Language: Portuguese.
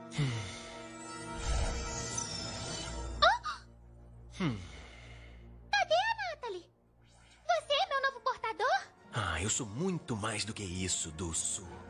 Cadê a Natalie? Você é meu novo portador? Eu sou muito mais do que isso, Dulço.